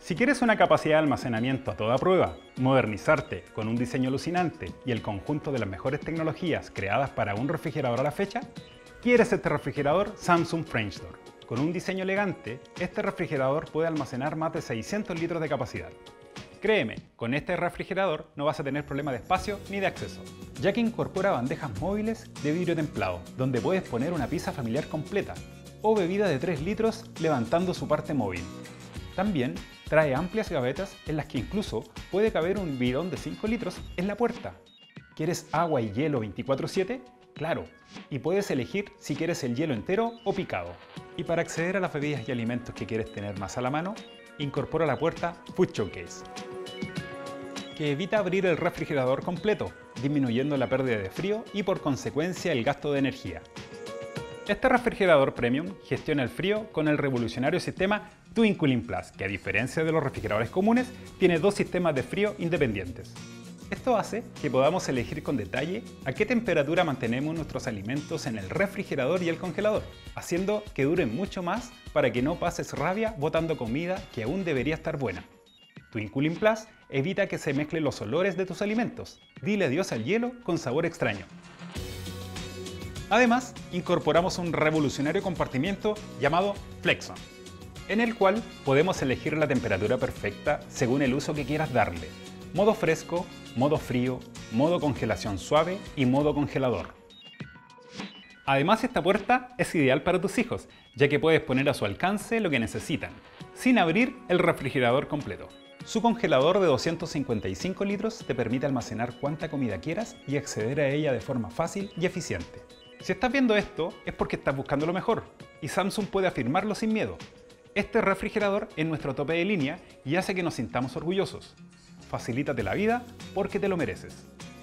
Si quieres una capacidad de almacenamiento a toda prueba, modernizarte con un diseño alucinante y el conjunto de las mejores tecnologías creadas para un refrigerador a la fecha, quieres este refrigerador Samsung French Door. Con un diseño elegante, este refrigerador puede almacenar más de 600 litros de capacidad. Créeme, con este refrigerador no vas a tener problema de espacio ni de acceso, ya que incorpora bandejas móviles de vidrio templado, donde puedes poner una pizza familiar completa o bebida de 3 litros levantando su parte móvil. También trae amplias gavetas en las que incluso puede caber un bidón de 5 litros en la puerta. ¿Quieres agua y hielo 24/7? Claro, y puedes elegir si quieres el hielo entero o picado. Y para acceder a las bebidas y alimentos que quieres tener más a la mano, incorpora la puerta Food Showcase, que evita abrir el refrigerador completo, disminuyendo la pérdida de frío y por consecuencia el gasto de energía. Este refrigerador premium gestiona el frío con el revolucionario sistema TwinCooling Plus, que a diferencia de los refrigeradores comunes, tiene dos sistemas de frío independientes. Esto hace que podamos elegir con detalle a qué temperatura mantenemos nuestros alimentos en el refrigerador y el congelador, haciendo que duren mucho más para que no pases rabia botando comida que aún debería estar buena. TwinCooling Plus evita que se mezclen los olores de tus alimentos. Dile adiós al hielo con sabor extraño. Además, incorporamos un revolucionario compartimiento llamado FlexZone, en el cual podemos elegir la temperatura perfecta según el uso que quieras darle. Modo fresco, modo frío, modo congelación suave y modo congelador. Además, esta puerta es ideal para tus hijos, ya que puedes poner a su alcance lo que necesitan, sin abrir el refrigerador completo. Su congelador de 255 litros te permite almacenar cuanta comida quieras y acceder a ella de forma fácil y eficiente. Si estás viendo esto, es porque estás buscando lo mejor, y Samsung puede afirmarlo sin miedo. Este refrigerador es nuestro tope de línea y hace que nos sintamos orgullosos. Facilítate la vida porque te lo mereces.